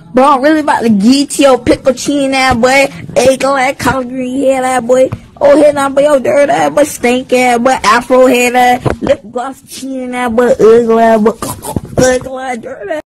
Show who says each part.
Speaker 1: Bro, I'm really about to get your pickle chin that boy. Egg on that collard green head that boy. Oh, head that boy, yo, dirt that boy, stink ass boy, afro head that, lip gloss chin that boy, ugly that boy, ugly dirt that.